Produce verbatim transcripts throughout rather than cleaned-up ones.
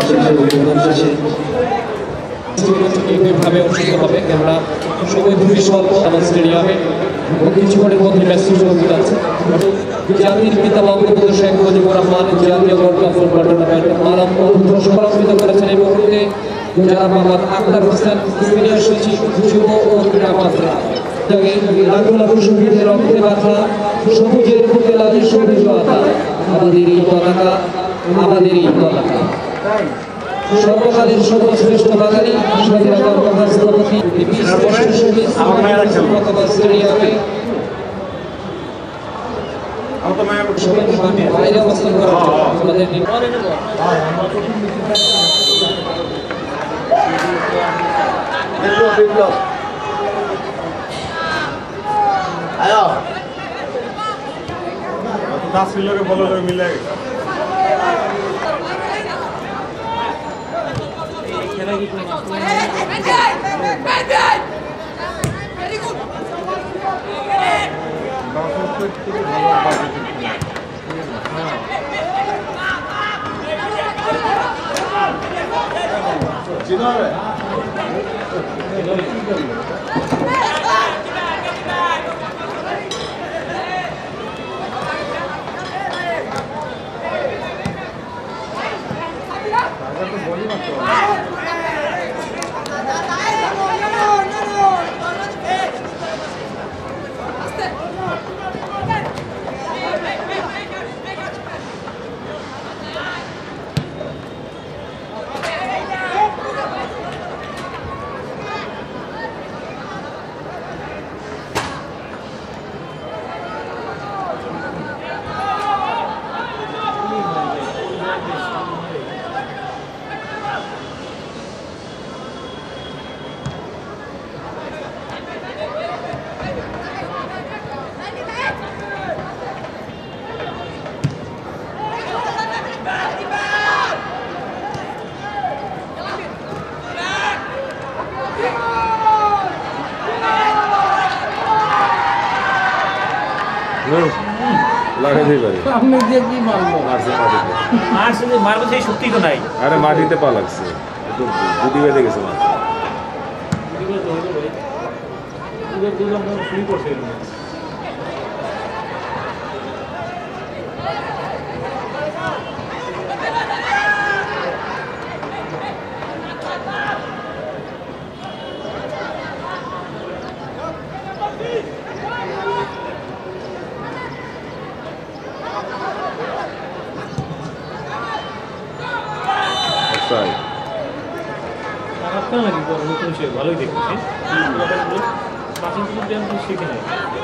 ভাবে অনুষ্ঠিত হবে। আমরা সময় খুবই স্বল্প আমার স্টেডিয়ামে কিছুক্ষণের মধ্যে ম্যাচ শুরু হতে যাচ্ছে। জাতির পিতা বঙ্গবন্ধু শেখ মুজিবুর রহমান জাতীয় ওয়ার্ল্ড কাপ ফুটবল টুর্নামেন্ট আরম্ভ সমারোহিত করেছেন এই মুহূর্তে যারা মোহাম্মদ আখতার হোসেন সিনিয়র সচিব যুব ও ক্রীড়া মন্ত্রণালয় লাখো লাখো শহীদের রক্তে মাথা সবুজের বুকে লালে সবুজ পাতা আমাদের এই পতাকা আমাদের এই পতাকা সর্বকালের সর্বশ্রেষ্ঠ বাঙালি স্বাধীনতার মহাস্থপতি স্টেডিয়ামে বাইরে অবস্থান করার জন্য আমাদের বিপ্লব আয়া দশ কিলোকে বলো মিলে আরে মাটিতে পা লাগছে দুটি বেঁধে গেছে মাছ ভালোই দেখতেছি শিখে নেয়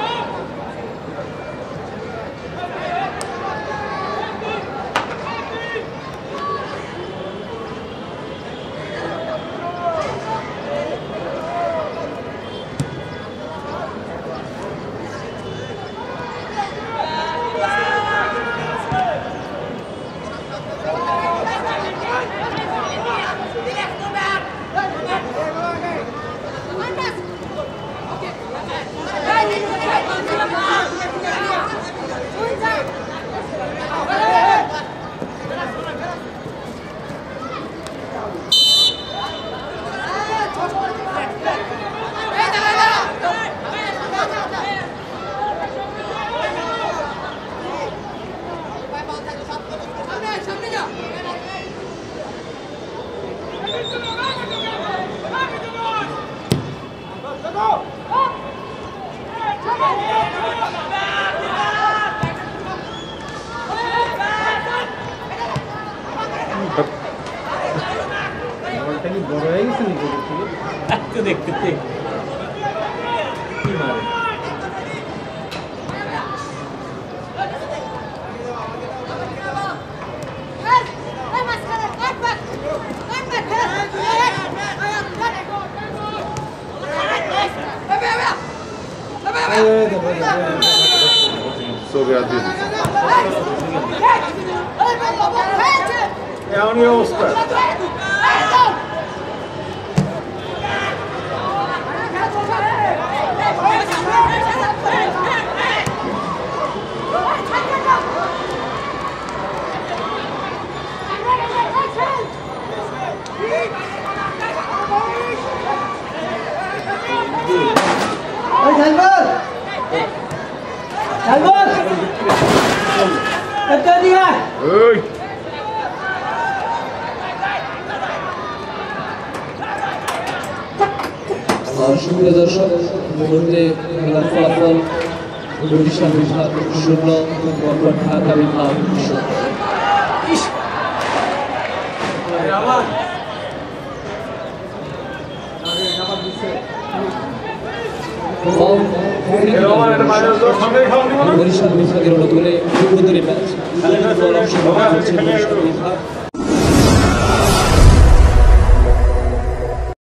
দেখতে কি মারে Sobre a vida. É a União Oscar. আর সুপ্রিয় দর্শক মুহূর্তে খেলার ফলাফল বরিশাল বিভাগ শূন্য ঢাকা বিভাগ শূন্য। বরিশাল বিভাগের অনুকূলে উদ্বোধনী ম্যাচ বরিশাল বিভাগ